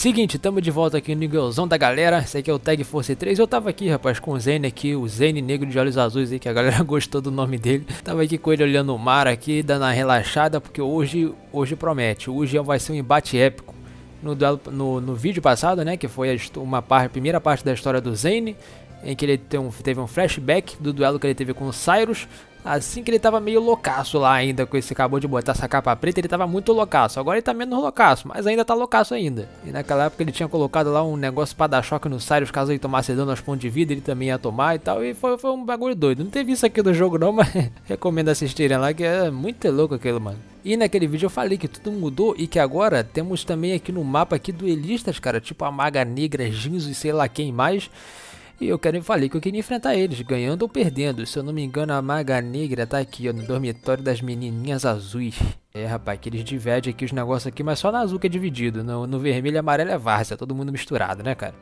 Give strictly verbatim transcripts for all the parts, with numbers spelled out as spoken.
Seguinte, tamo de volta aqui no nívelzão da galera. Esse aqui é o Tag Force três. Eu tava aqui, rapaz, com o Zane aqui, o Zane negro de olhos azuis aí, que a galera gostou do nome dele. Tava aqui com ele olhando o mar aqui, dando uma relaxada, porque hoje, hoje promete. Hoje vai ser um embate épico. No, duelo, no, no vídeo passado, né, que foi a, uma parte, a primeira parte da história do Zane, em que ele tem um, teve um flashback do duelo que ele teve com o Cyrus. Assim que ele tava meio loucaço lá ainda, com esse acabou de botar essa capa preta, ele tava muito loucaço. Agora ele tá menos loucaço, mas ainda tá loucaço ainda. E naquela época ele tinha colocado lá um negócio pra dar choque no Cyrus, caso ele tomasse dano aos pontos de vida, ele também ia tomar e tal. E foi, foi um bagulho doido. Não teve isso aqui do jogo não, mas recomendo assistirem lá, que é muito louco aquilo, mano. E naquele vídeo eu falei que tudo mudou e que agora temos também aqui no mapa aqui duelistas, cara, tipo a Maga Negra, Jinzo e sei lá quem mais. E eu quero falei que eu queria enfrentar eles, ganhando ou perdendo. Se eu não me engano, a Maga Negra tá aqui, ó, no dormitório das menininhas azuis. É, rapaz, que eles dividem aqui os negócios aqui, mas só na azul que é dividido. No, no vermelho e amarelo é várzea, todo mundo misturado, né, cara?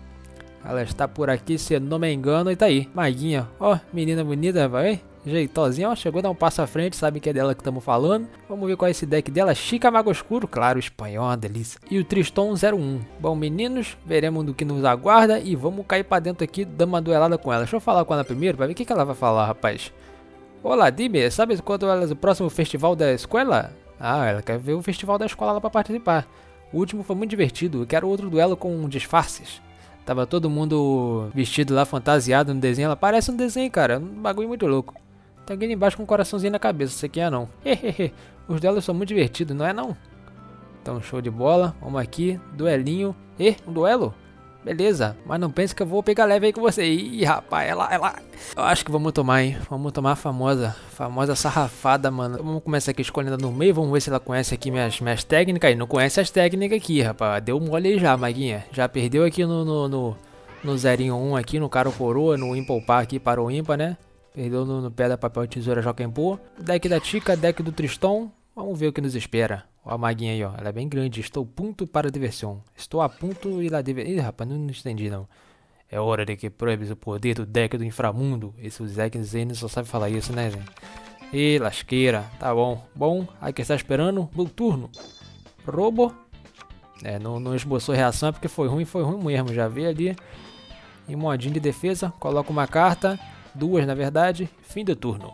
Ela está por aqui, se eu não me engano, e tá aí. Maguinha, ó, menina bonita, vai. Jeitosinha, ó, chegou a dar um passo à frente, sabe que é dela que estamos falando. Vamos ver qual é esse deck dela. Chica Mago Escuro, claro, espanhol, uma delícia. E o Triston zero um. Bom, meninos, veremos do que nos aguarda e vamos cair pra dentro aqui, dar uma duelada com ela. Deixa eu falar com ela primeiro, pra ver o que, que ela vai falar, rapaz. Olá, dime, sabe quando é o próximo festival da escola? Ah, ela quer ver o festival da escola lá pra participar. O último foi muito divertido, eu quero outro duelo com disfarces. Tava todo mundo vestido lá, fantasiado no desenho. Ela parece um desenho, cara, um bagulho muito louco. Tem alguém embaixo com um coraçãozinho na cabeça, isso aqui é não. Hehehe, os duelos são muito divertidos, não é não? Então, show de bola, vamos aqui, duelinho. E, um duelo? Beleza, mas não pense que eu vou pegar leve aí com você. Ih, rapaz, ela, ela... Eu acho que vamos tomar, hein? Vamos tomar a famosa, famosa sarrafada, mano. Vamos começar aqui escolhendo no meio, vamos ver se ela conhece aqui minhas, minhas técnicas. Aí, não conhece as técnicas aqui, rapaz. Deu mole aí já, Maguinha. Já perdeu aqui no, no, no, no zero um aqui, no cara ou coroa, no impopar aqui para o ímpar, né? Perdeu no, no pedra, papel, tesoura, Jokenpô. Deck da Chica, deck do Triston. Vamos ver o que nos espera. Ó a maguinha aí, ó. Ela é bem grande. Estou ponto para a diversão. Estou a ponto e lá deve... Ih, rapaz, não, não entendi não. É hora de que proibes o poder do deck do inframundo. Esse Zack Zane só sabe falar isso, né, gente? Ih, lasqueira. Tá bom. Bom, aí que está esperando. Bom turno. Robo. É, não, não esboçou reação é porque foi ruim, foi ruim mesmo. Já vi ali. Em modinho de defesa. Coloca uma carta. Duas, na verdade. Fim do turno.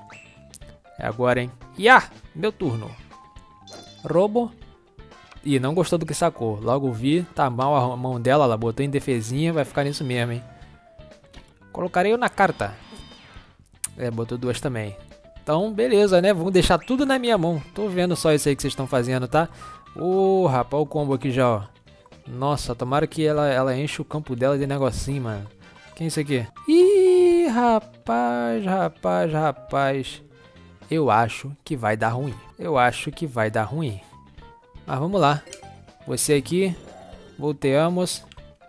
É agora, hein? Iá! Meu turno. Robo. Ih, não gostou do que sacou. Logo vi. Tá mal a mão dela. Ela botou em defesinha. Vai ficar nisso mesmo, hein? Colocarei eu na carta. É, botou duas também. Então, beleza, né? Vamos deixar tudo na minha mão. Tô vendo só isso aí que vocês estão fazendo, tá? Ô, oh, rapaz, o combo aqui já, ó. Nossa, tomara que ela, ela enche o campo dela de negocinho, mano. Quem é isso aqui? Ih, rapaz, rapaz, rapaz. Eu acho que vai dar ruim. Eu acho que vai dar ruim. Mas vamos lá. Você aqui. Volteamos.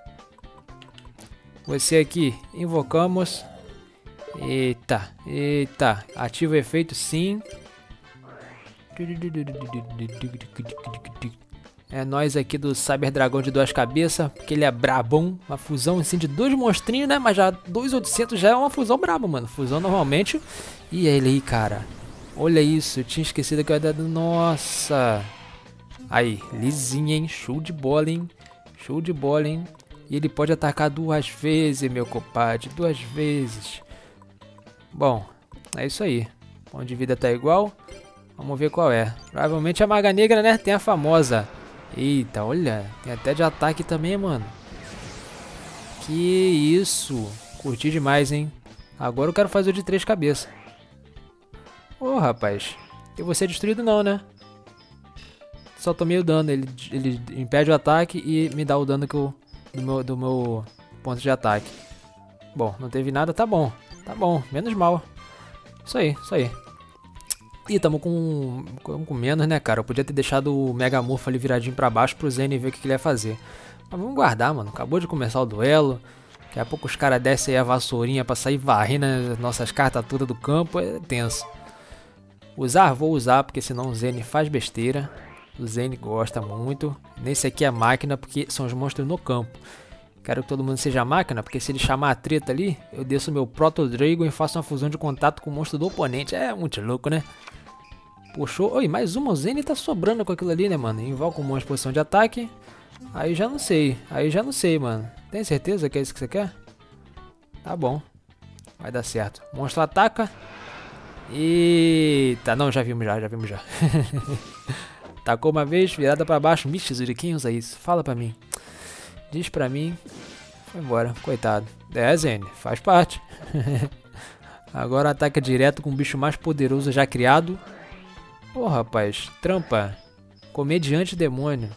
Você aqui. Invocamos. Eita, eita. Ativa o efeito, sim. É nós aqui do Cyber Dragão de duas cabeças, porque ele é brabão, uma fusão assim de dois monstrinhos, né? Mas já dois mil e oitocentos já é uma fusão braba, mano. Fusão normalmente. E ele aí, cara. Olha isso, eu tinha esquecido que eu ia dar... Nossa. Aí, lisinho, hein? Show de bola, hein? Show de bola, hein? E ele pode atacar duas vezes, meu compadre. Duas vezes. Bom, é isso aí. Ponto de vida tá igual. Vamos ver qual é. Provavelmente a Maga Negra, né? Tem a famosa... Eita, olha, tem até de ataque também, mano. Que isso. Curti demais, hein. Agora eu quero fazer o de três cabeças. Ô, oh, rapaz. Eu vou ser destruído não, né? Só tomei o dano. Ele, ele impede o ataque e me dá o dano que eu, do, meu, do meu ponto de ataque. Bom, não teve nada, tá bom. Tá bom, menos mal. Isso aí, isso aí. Ih, tamo com, com, com menos, né, cara? Eu podia ter deixado o Mega Morph ali viradinho pra baixo pro Zane ver o que, que ele ia fazer. Mas vamos guardar, mano. Acabou de começar o duelo. Daqui a pouco os caras descem aí a vassourinha pra sair varrendo as nossas cartas todas do campo. É tenso. Usar? Vou usar, porque senão o Zane faz besteira. O Zane gosta muito. Nesse aqui é máquina, porque são os monstros no campo. Quero que todo mundo seja máquina, porque se ele chamar a treta ali, eu desço meu Proto Dragon e faço uma fusão de contato com o monstro do oponente. É muito louco, né? Puxou. Oi, mais uma. O Zane tá sobrando com aquilo ali, né, mano? Invoca um monstro de posição de ataque. Aí já não sei. Aí já não sei, mano. Tem certeza que é isso que você quer? Tá bom. Vai dar certo. Monstro ataca. Eita, não, já vimos já, já vimos já. Tacou uma vez, virada pra baixo. Michizuri, quem usa isso? Fala pra mim. Diz pra mim. Foi embora, coitado. É, Zene, faz parte. Agora ataca direto com o bicho mais poderoso já criado. Ô, oh, rapaz, trampa. Comediante demônio.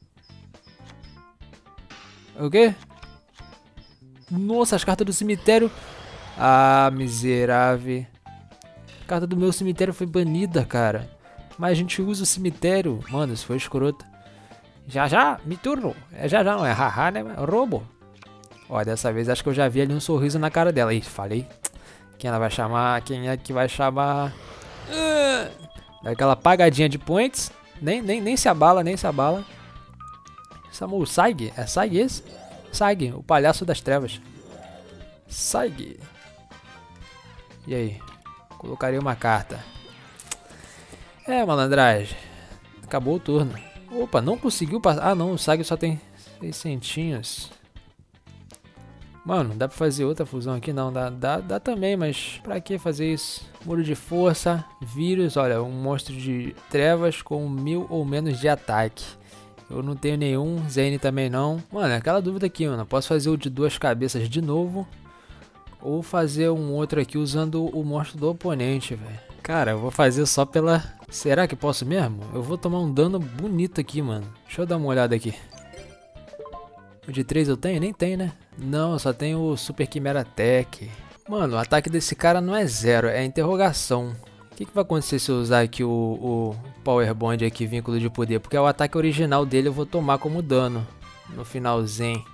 O quê? Nossa, as cartas do cemitério. Ah, miserável. A carta do meu cemitério foi banida, cara. Mas a gente usa o cemitério. Mano, isso foi escroto. Já já, me turno. É já já, não é haha, né? É roubo. Ó, dessa vez acho que eu já vi ali um sorriso na cara dela. Ih, falei. Quem ela vai chamar? Quem é que vai chamar? Uh, daquela pagadinha de points. Nem, nem, nem se abala, nem se abala. Chamou o Saig? É Saig esse? Saig, o palhaço das trevas. Saig. E aí? Colocaria uma carta. É, malandragem. Acabou o turno. Opa, não conseguiu passar. Ah, não, o Saig só tem seiscentinhos. Mano, dá pra fazer outra fusão aqui? Não, dá, dá, dá também, mas pra que fazer isso? Muro de força, vírus, olha, um monstro de trevas com mil ou menos de ataque. Eu não tenho nenhum, Zane também não. Mano, é aquela dúvida aqui, mano. Posso fazer o de duas cabeças de novo? Ou fazer um outro aqui usando o monstro do oponente, velho. Cara, eu vou fazer só pela... Será que posso mesmo? Eu vou tomar um dano bonito aqui, mano. Deixa eu dar uma olhada aqui. O de três eu tenho? Nem tem, né? Não, eu só tenho o Super Chimera Tech. Mano, o ataque desse cara não é zero, é interrogação. O que, que vai acontecer se eu usar aqui o, o Power Bond aqui, vínculo de poder? Porque é o ataque original dele, eu vou tomar como dano no finalzinho.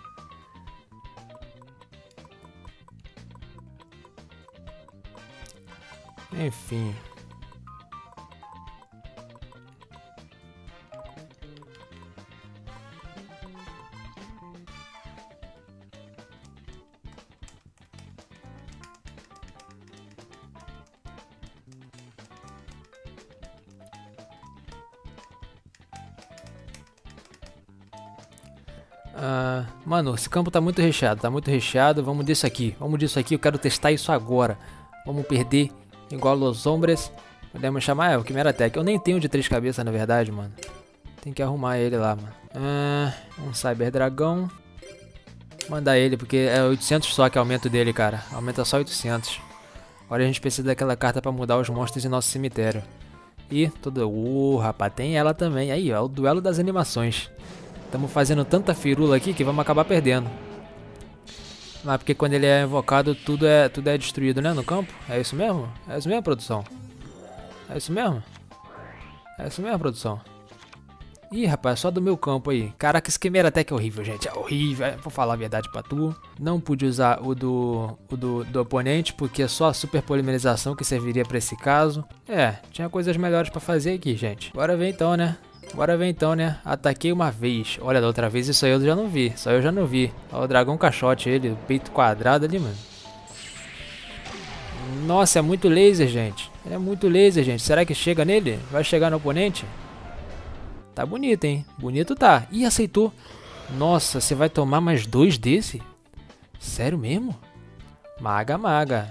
Enfim. Uh, mano, esse campo tá muito recheado, tá muito recheado. Vamos disso aqui, vamos disso aqui. Eu quero testar isso agora. Vamos perder igual Los Hombres. Podemos chamar, é o Chimera Tech. Eu nem tenho de três cabeças, na verdade, mano. Tem que arrumar ele lá, mano. Uh, um Cyber Dragão. Mandar ele, porque é oitocentos só que aumento dele, cara. Aumenta só oitocentos. Agora a gente precisa daquela carta pra mudar os monstros em nosso cemitério. E tudo... Uh, rapaz, tem ela também. Aí, ó, é o duelo das animações. Estamos fazendo tanta firula aqui que vamos acabar perdendo. Mas porque quando ele é invocado, tudo é, tudo é destruído, né? No campo? É isso mesmo? É isso mesmo, produção? É isso mesmo? É isso mesmo, produção? Ih, rapaz, só do meu campo aí. Caraca, esse Chimera Tech é horrível, gente. É horrível. É, vou falar a verdade pra tu. Não pude usar o do, o do, do oponente, porque é só a super polimerização que serviria pra esse caso. É, tinha coisas melhores pra fazer aqui, gente. Bora ver então, né? Bora ver então, né? Ataquei uma vez. Olha, da outra vez isso aí eu já não vi. Só eu já não vi. Olha o dragão caixote, ele, o peito quadrado ali, mano. Nossa, é muito laser, gente. É muito laser, gente. Será que chega nele? Vai chegar no oponente? Tá bonito, hein? Bonito tá. Ih, aceitou. Nossa, você vai tomar mais dois desse? Sério mesmo? Maga, maga.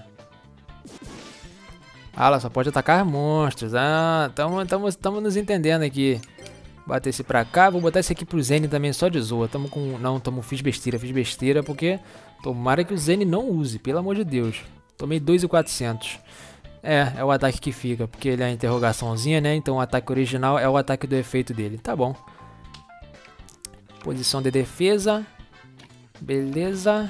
Ah, ela só pode atacar monstros. Ah, tamo, tamo, tamo nos entendendo aqui. Bater esse pra cá. Vou botar esse aqui pro Zene também, só de zoa. Tamo com... Não, tamo... Fiz besteira, fiz besteira, porque... Tomara que o Zene não use, pelo amor de Deus. Tomei dois mil e quatrocentos. É, é o ataque que fica, porque ele é a interrogaçãozinha, né? Então o ataque original é o ataque do efeito dele. Tá bom. Posição de defesa. Beleza.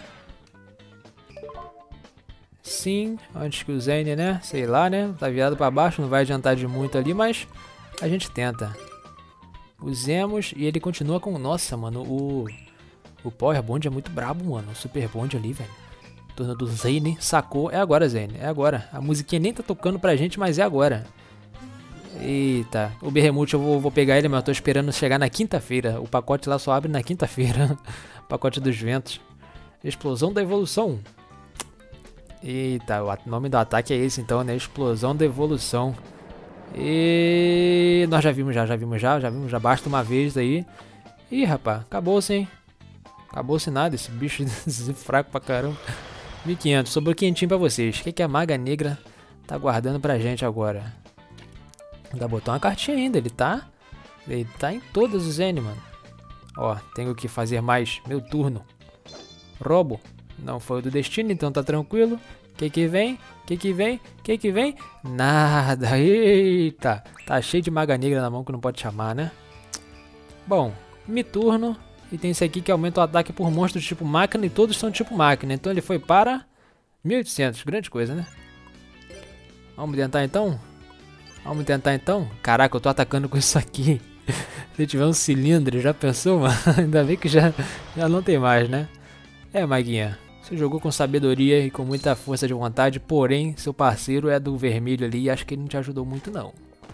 Sim, antes que o Zane, né? Sei lá, né? Tá virado pra baixo, não vai adiantar de muito ali, mas a gente tenta. Usemos e ele continua com... Nossa, mano, o... O Power Bond é muito brabo, mano. O Super Bond ali, velho. Turno do Zane, sacou. É agora, Zane, é agora. A musiquinha nem tá tocando pra gente, mas é agora. Eita, o Behemoth eu vou, vou pegar ele, mas eu tô esperando chegar na quinta-feira. O pacote lá só abre na quinta-feira. Pacote dos ventos. Explosão da evolução. Eita, o nome do ataque é esse então, né? Explosão da evolução. E nós já vimos já, já vimos já, já vimos já. Basta uma vez aí. Ih, rapaz, acabou-se, hein? Acabou-se nada, esse bicho fraco pra caramba. mil e quinhentos, sobrou quinhentinho pra vocês. O que, que a Maga Negra tá guardando pra gente agora? Ainda botou uma cartinha ainda, ele tá... Ele tá em todas os N, mano. Ó, tenho que fazer mais meu turno. Roubo. Não foi o do destino, então tá tranquilo. Que que vem? Que que vem? Que que vem? Nada. Eita. Tá cheio de Maga Negra na mão que não pode chamar, né? Bom, me turno. E tem esse aqui que aumenta o ataque por monstros tipo máquina. E todos são tipo máquina. Então ele foi para mil e oitocentos. Grande coisa, né? Vamos tentar então? Vamos tentar então? Caraca, eu tô atacando com isso aqui. Se tiver um cilindro, já pensou, mano? Ainda bem que já, já não tem mais, né? É, Maguinha. Você jogou com sabedoria e com muita força de vontade, porém, seu parceiro é do vermelho ali e acho que ele não te ajudou muito, não.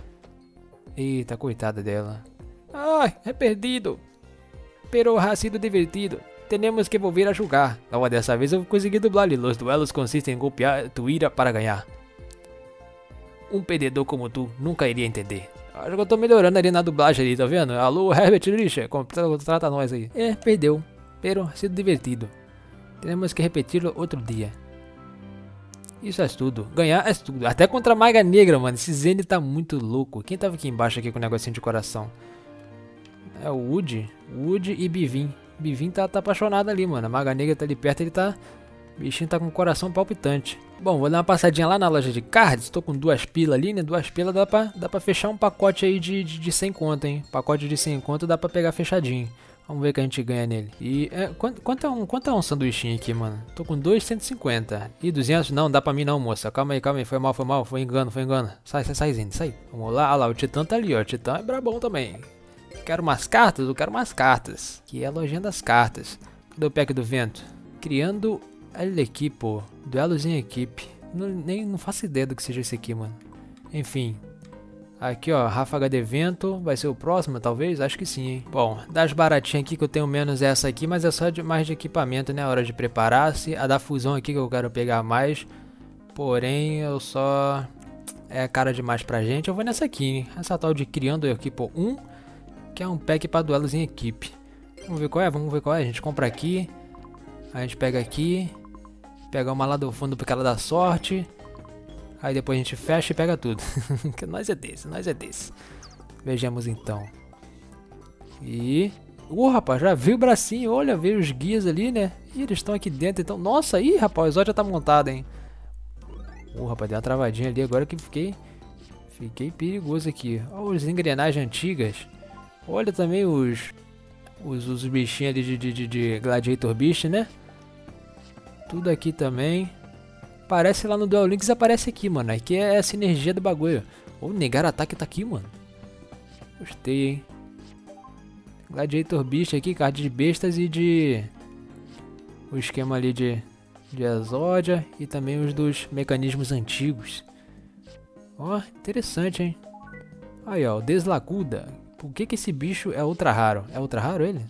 Eita, coitada dela. Ai, é perdido. Pero ha sido divertido. Temos que volver a jogar. Não, dessa vez eu consegui dublar ali. Os duelos consistem em golpear tu ira para ganhar. Um perdedor como tu nunca iria entender. Acho que eu tô melhorando ali na dublagem ali, tá vendo? Alô, Herbert Richard, contrata nós aí. É, perdeu. Pero ha sido divertido. Temos que repetir outro dia. Isso é tudo. Ganhar é tudo. Até contra a Maga Negra, mano. Esse Zene tá muito louco. Quem tava aqui embaixo aqui com o negocinho de coração? É o Woody. Woody e Bivin. Bivin tá, tá apaixonado ali, mano. A Maga Negra tá ali perto, ele tá... O bichinho tá com o coração palpitante. Bom, vou dar uma passadinha lá na loja de cards. Tô com duas pilas ali, né? Duas pilas dá pra, dá pra fechar um pacote aí de, de, de cem conto, hein? Pacote de cem conto dá pra pegar fechadinho. Vamos ver o que a gente ganha nele. E é, quanto, quanto, é um, quanto é um sanduichinho aqui, mano? Tô com dois, cento e cinquenta. E duzentos? Não, dá pra mim não, moça. Calma aí, calma aí. Foi mal, foi mal. Foi engano, foi engano. Sai, sai, sai, Zine, sai. Vamos lá. Olha lá, o Titã tá ali, ó. O Titã é brabão também. Quero umas cartas? Eu quero umas cartas. Que é a lojinha das cartas. Cadê o pack do vento? Criando a equipe. Duelos em equipe. Não, nem, não faço ideia do que seja esse aqui, mano. Enfim. Aqui, ó, ráfaga de vento, vai ser o próximo, talvez? Acho que sim, hein? Bom, das baratinhas aqui que eu tenho menos é essa aqui, mas é só de, mais de equipamento, né? Hora de preparar-se. A da fusão aqui que eu quero pegar mais, porém eu só... É cara demais pra gente. Eu vou nessa aqui, hein? Essa tal de Criando Equipo um, que é um pack pra duelos em equipe. Vamos ver qual é? Vamos ver qual é. A gente compra aqui, a gente pega aqui, pega uma lá do fundo porque ela dá sorte. Aí depois a gente fecha e pega tudo. Que nós é desse, nós é desse. Vejamos então. E... Uh, rapaz, já viu o bracinho, olha, veio os guias ali, né? Ih, eles estão aqui dentro, então... Nossa, ih, rapaz, o Zod já tá montado, hein? Uh, rapaz, deu uma travadinha ali, agora que fiquei... Fiquei perigoso aqui. Olha as engrenagens antigas. Olha também os... Os, os bichinhos ali de, de, de, de Gladiator Beast, né? Tudo aqui também... Aparece lá no Duel Links, aparece aqui, mano. Aqui é a sinergia do bagulho. Ou oh, negar ataque tá aqui, mano. Gostei, hein. Gladiator Beast aqui, card de bestas e de... O esquema ali de... De Exódia e também os dos mecanismos antigos. Ó, oh, interessante, hein. Aí, ó, o Deslacuda. Por que que esse bicho é ultra raro? É ultra raro ele?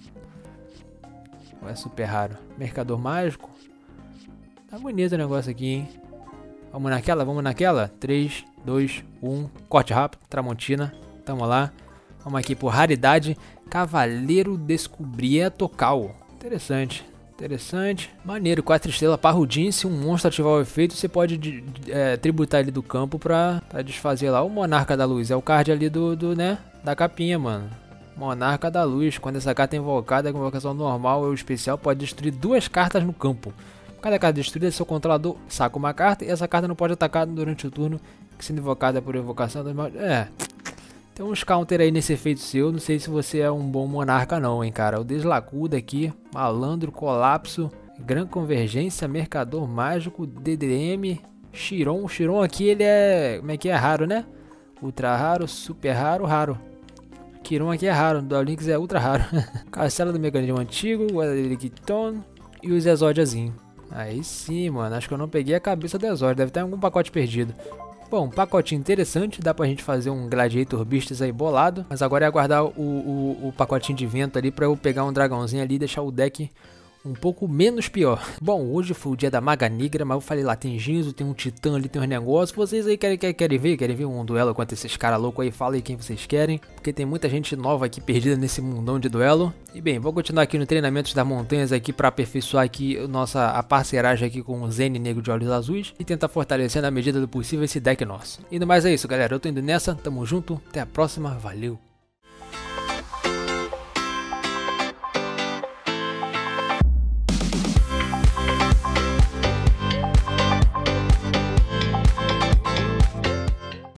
Ou é super raro? Mercador mágico. Tá bonito o negócio aqui, hein? Vamos naquela, vamos naquela? três, dois, um, corte rápido, Tramontina. Tamo lá. Vamos aqui por raridade. Cavaleiro Descobrieto Cal. Interessante, interessante. Maneiro, quatro estrelas, parrudinho. Se um monstro ativar o efeito, você pode é, tributar ele do campo pra, pra desfazer lá. O Monarca da Luz é o card ali do, do, né? Da capinha, mano. Monarca da Luz. Quando essa carta é invocada, a convocação normal ou especial pode destruir duas cartas no campo. Cada carta destruída, seu controlador saca uma carta e essa carta não pode atacar durante o turno que sendo invocada por invocação. É, tem uns counter aí nesse efeito seu, não sei se você é um bom monarca não, hein, cara. O Deslacuda aqui, Malandro, Colapso, Gran Convergência, Mercador Mágico, D D M, Chiron. O Chiron aqui, ele é, como é que é? Raro, né? Ultra raro, super raro, raro. Chiron aqui é raro, o Duel Links é ultra raro. Castelo do Mecanismo Antigo, Guadalquivir e os Exódiazinho. Aí sim, mano, acho que eu não peguei a cabeça do Exódio, deve ter algum pacote perdido. Bom, um pacotinho interessante, dá pra gente fazer um Gladiator Beasts aí bolado. Mas agora é aguardar o, o, o pacotinho de vento ali pra eu pegar um dragãozinho ali e deixar o deck um pouco menos pior. Bom, hoje foi o dia da Maga Negra, mas eu falei lá, tem Ginzo, tem um Titã ali, tem uns negócios. Vocês aí querem, querem, querem ver? Querem ver um duelo contra esses caras loucos aí? Fala aí quem vocês querem, porque tem muita gente nova aqui perdida nesse mundão de duelo. E bem, vou continuar aqui no treinamento das montanhas aqui para aperfeiçoar aqui a nossa a parceiragem aqui com o Zane Negro de Olhos Azuis e tentar fortalecer na medida do possível esse deck nosso. E no mais é isso, galera, eu tô indo nessa, tamo junto, até a próxima, valeu!